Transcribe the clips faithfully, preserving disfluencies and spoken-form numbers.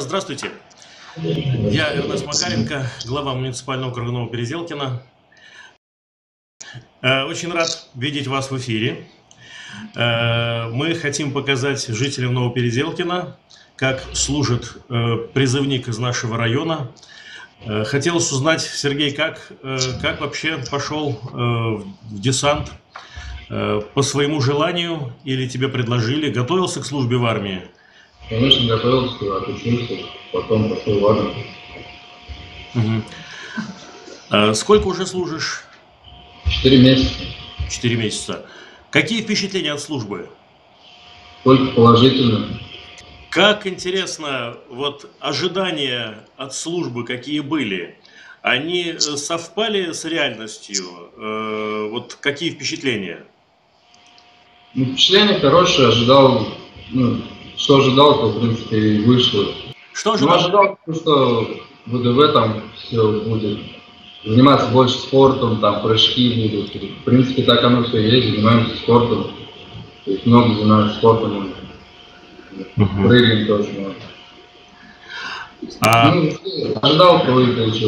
здравствуйте. Я Эрнест Макаренко, глава муниципального округа Новопеределкино. Очень рад видеть вас в эфире. Мы хотим показать жителям Новопеределкино, как служит призывник из нашего района. Хотелось узнать, Сергей, как, как вообще пошел в десант? По своему желанию или тебе предложили? Готовился к службе в армии? Конечно, готовился, отучился, потом пошел в армию. Угу. А сколько уже служишь? Четыре месяца. Четыре месяца. Какие впечатления от службы? Только положительно. Как интересно, вот ожидания от службы какие были? Они совпали с реальностью? Э, вот какие впечатления? Ну, впечатление хорошее, ожидал, ну, что ожидал, то в принципе и вышло. Что ожидал? Ну, ожидал, что в ВДВ там все будет. Заниматься больше спортом, там прыжки будут. В принципе, так оно все есть, занимаемся спортом. То есть много занимаемся спортом. Угу. Прыгаем тоже много. А... Ну, ожидал, то и получил.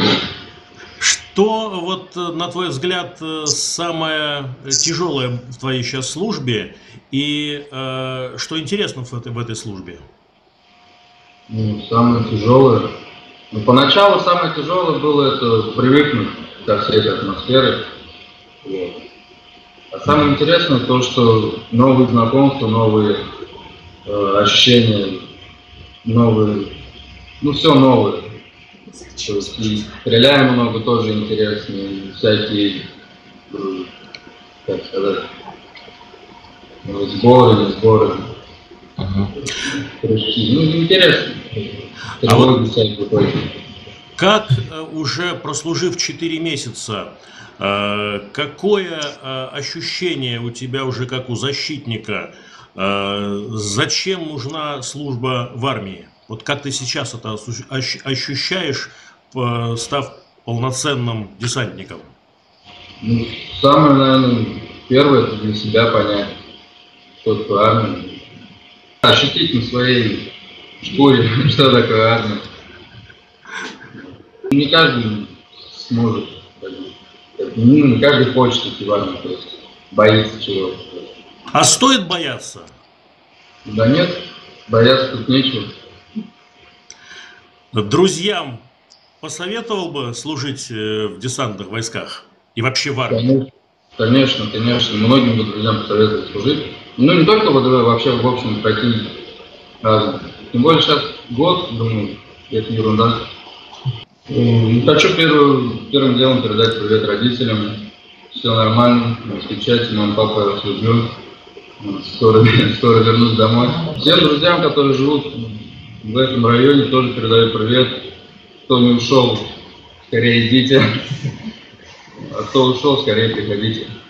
Что, вот, на твой взгляд, самое тяжелое в твоей сейчас службе и э, что интересно в этой, в этой службе? Ну, самое тяжелое. Ну, поначалу самое тяжелое было это привыкнуть ко всей этой атмосфере. Вот. А самое интересное то, что новые знакомства, новые э, ощущения, новые, ну все новое. То есть, и стреляем много, тоже интересно, и всякие, как сказать, сборы, не сборы, uh-huh. Прыжки. Ну, интересно. А вот как, уже прослужив четыре месяца, какое ощущение у тебя уже как у защитника? Зачем нужна служба в армии? Вот как ты сейчас это ощущаешь, став полноценным десантником? Ну, самое, наверное, первое, это для себя понять, что такое армия. Ощутить на своей шкуре, что такое армия. Не каждый сможет, ну, не каждый хочет идти в армию, то есть боится чего-то. А стоит бояться? Да нет, бояться тут нечего. Друзьям посоветовал бы служить в десантных войсках и вообще в армии? Конечно, конечно. Многим бы друзьям посоветовали служить. Ну, не только в ВДВ, вообще, в общем, такие разные. Тем более сейчас год, думаю, это ерунда. Хочу первым, первым делом передать привет родителям. Все нормально, не встречайте, мама, папа, я вас люблю. Скоро, скоро вернусь домой. Всем друзьям, которые живут в этом районе, тоже передаю привет. Кто не ушел, скорее идите. А кто ушел, скорее приходите.